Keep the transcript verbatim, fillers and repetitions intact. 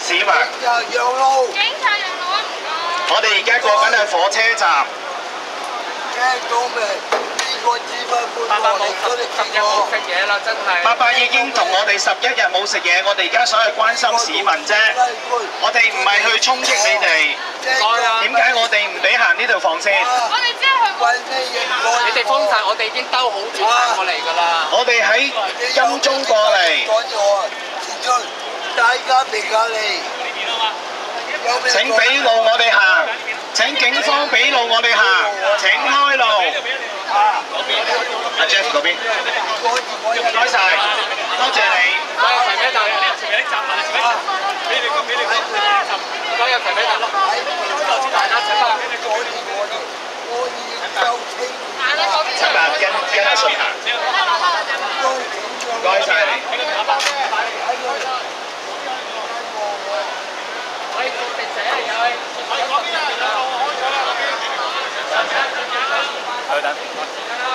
市民。 讓路。 警察讓路啊！唔該。 我哋而家過緊去火車站。 聽到未？呢個指揮官話你嗰啲結果。 食嘢啦，真係。 伯伯已經同我哋十一日冇食嘢，我哋而家想去關心市民啫。我哋唔係去衝擊你哋。點解我哋唔俾行呢條防線？ 我哋只係去揾你哋封晒，我哋已經兜好轉行過嚟㗎啦。 我哋喺金鐘過嚟。 大家俾下你。 請俾路我哋行，請警方俾路我哋行，請開路。阿 Jeff 嗰邊，唔該晒，多謝你。 加入齊咩站？俾你個俾你個加入齊咩站？大家請翻。 陳伯跟跟阿信行。唔該晒你。 喂，食死啊！有。去等。